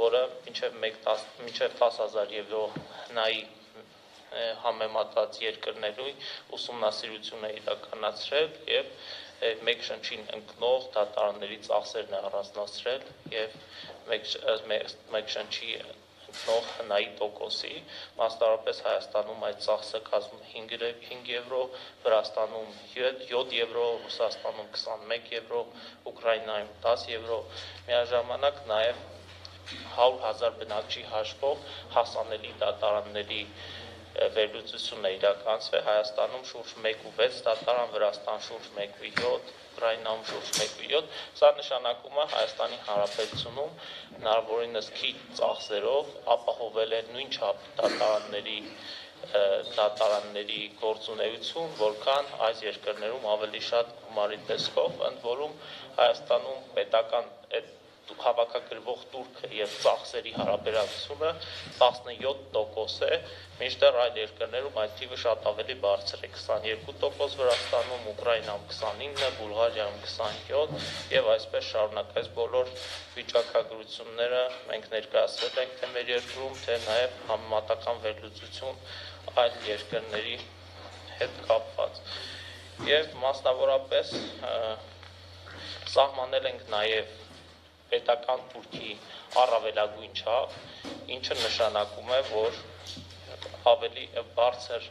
որը մինչև 10,000 եվրո հնայի համեմատած երկրներու ուսումնասիրություն է իրականացրել եւ մեկ շնչին ընկնող դատարանների ծախսերն է առանձնացրել եւ մեկ շնչի ընկնող հնայի տոկոսի, մասնավորապես Հայաստանում այդ ծախսը կազմում 5 եվրո, Վրաստանում 7 եվրո, Ռուսաստանում 21 եվրո, Ուկրաինայում 10 եվրո, միաժամանակ նաեւ 100,000 բնակչի հաշվով հասանելի դատարանների վերլուծություն է իրականացվել Հայաստանում շուրջ 1.6 դատարան, Վրաստան շուրջ 1.7, Ուկրաինայում շուրջ 1.7, սա նշանակում է Հայաստանի Հանրապետությունում հնարավորինս քիչ ծախսերով ապահովել է նույն չափ դատարանների գործունեություն, որքան այս երկրներում ավելի շատ գումարի տեսքով, ընդ որում Հայաստանում պետական հավաքագրվող տուրքը եւ ծախսերի հարաբերակցությունը 17% է, մինչդեռ այլ երկրներում այդ թիվը շատ ավելի բարձր է 22% Վրաստանում, Ուկրաինայում 29, Բուլղարիայում 27 եւ այսպես շարունակես բոլոր վիճակագրությունները մենք ներկայացրել ենք թե մեր երկրում, թե նաեւ համեմատական վերլուծություն այլ երկրների հետ կապված եւ մասնավորապես սահմանել ենք նաեւ պետական տուրքի առավելագույն չափ, ինչը նշանակում է, որ ավելի բարձր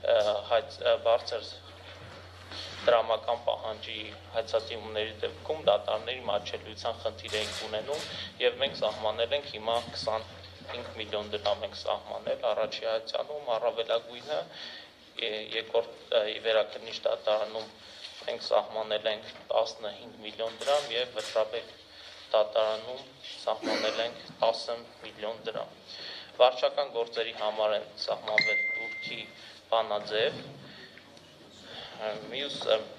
դրամական պահանջի հայցածիմումների դեպքում դատարանների մատչելիության խնդիր ենք ունենում եւ մենք սահմանել ենք հիմա 25 միլիոն դրամ ենք սահմանել առաջի հայցանում առավելագույնը, երկրորդ վերաքննիչ դատարանում մենք սահմանել ենք 15 միլիոն դրամ եւ վճռաբեկ դատարանում սահմանել ենք 10 միլիոն դրամ։ Վարչական գործերի համար են սահմանվել տուրքի բանաձև։ Մյուս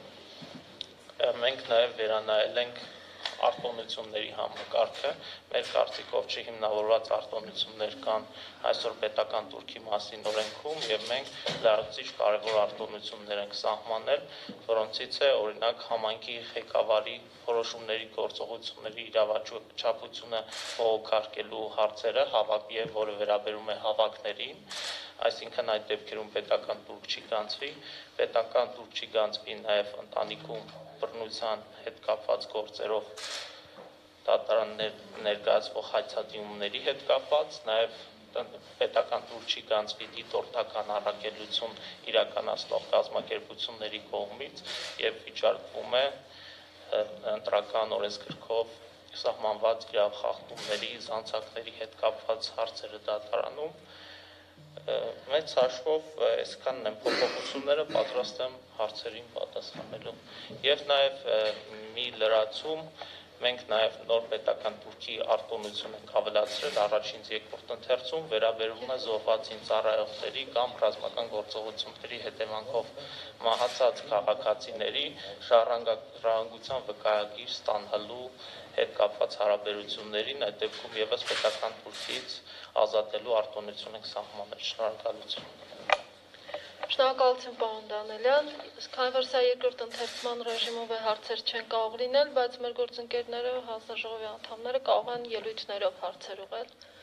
մենք նաև վերանայել ենք արտոնությունների համակարգը, մեր կարծիքով չհիմնավորված արտոնություններ կան այսօր պետական տուրքի մասին օրենքում եւ մենք լրացուցիչ կարևոր արտոնություններ ենք սահմանել, որոնցից է օրինակ համայնքի ղեկավարի որոշումների գործողությունների իրավաչափությունը բողոքարկելու հարցերը եւ որը վերաբերում է հավաքներին, այսինքն այդ դեպքերում պետական տուրք չի գանձվի, պետական տուրք չի գանձվի նաեւ ընտանիքում բռնության հետ կապված գործերով դատարաններ ներկայացվող հայցածիմումների հետ կապված, նաեւ պետական տուրք չի գանձվի դիտորդական առաքելություն իրականացնող կազմակերպությունների կողմից եւ վիճարկվում է ընտրական օրենսգրքով սահմանված իրավախախտումների, զանցակների հետ կապված հարցերը դատարանում մեծ հաշվով այսքանն են փոփոխությունները, պատրաստ եմ հարցերին պատասխանելու եւ նաեւ մի լրացում մենք նաեւ նոր պետական տուրքի արտոնություն ենք ավելացրել առաջին երկրորդ ընթերցում վերաբերվում է զոհվածին ծառայողների կամ ռազմական գործողությունների հետևանքով մահացած քաղաքացիների ժառանգության վկայագիր ստանալու հետ կապված հարաբերություններին այդ դեպքում եւս պետական տուրքից ազատելու արտոնություն ենք սահմանել։ Շնորհակալություն։ Շնորհակալություն պարոն Դանելյան, քանի որ սա երկրորդ ընթերցման ռեժիմով է հարցեր չեն կարող լինել, բայց մեր գործընկերները, հանձնաժողովի անդամները կարող են ելույթներով հարցեր ուղղել։